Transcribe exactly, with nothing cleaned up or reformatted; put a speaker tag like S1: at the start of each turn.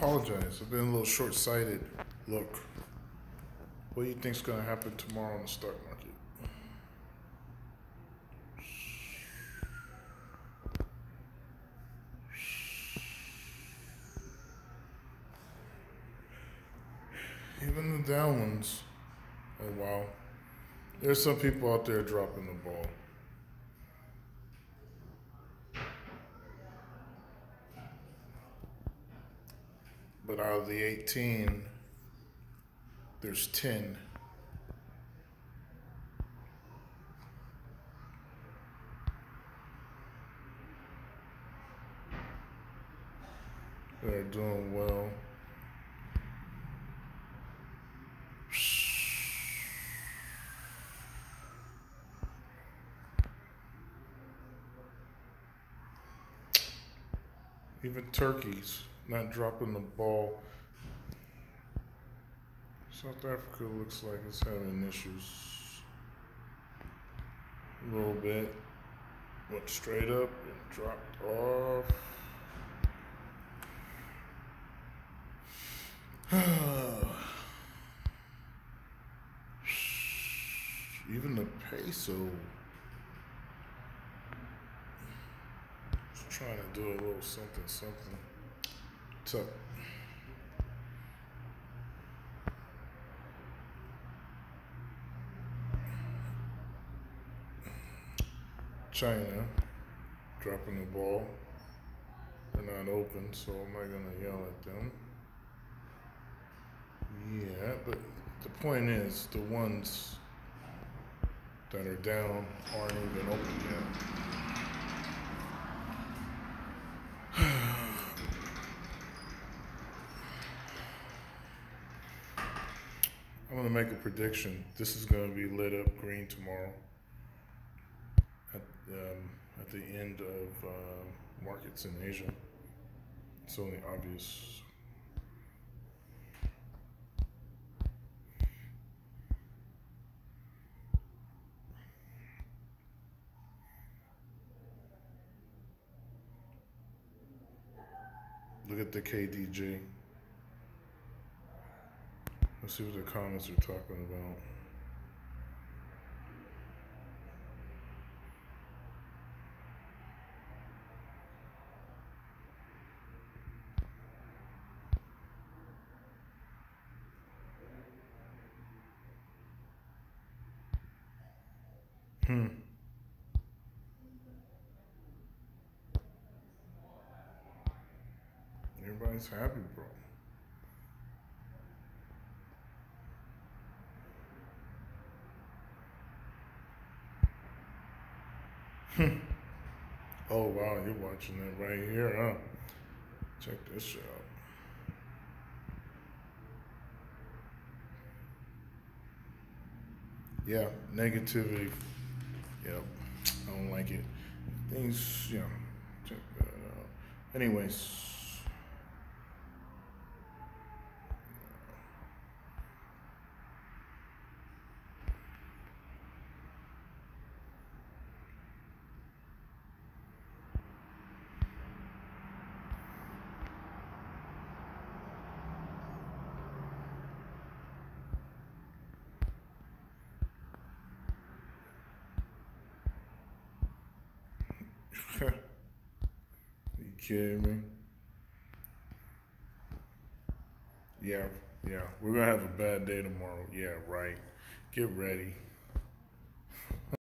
S1: apologize. I've been a little short-sighted. Look, what do you think's gonna happen tomorrow in the stock market? Even the down ones. Oh wow. There's some people out there dropping the ball. But out of the eighteen, there's ten. that are doing well. Even Turkey's not dropping the ball. South Africa looks like it's having issues. A little bit. Went straight up and dropped off. Even the peso is trying to do a little something, something. Tough. China dropping the ball. They're not open, so I'm not gonna yell at them. Yeah, but the point is, the ones that are down aren't even open yet. I'm gonna make a prediction. This is gonna be lit up green tomorrow at, um, at the end of uh, markets in Asia. It's only obvious. Look at the K D J. Let's see what the comments are talking about. Hmm. Everybody's happy, bro. Hmm. Oh wow, you're watching it right here, huh? Check this shit out. Yeah, negativity. Yep, I don't like it. Things, yeah. Check that out. Anyways. You kidding me? Yeah, yeah. We're gonna have a bad day tomorrow. Yeah, right. Get ready.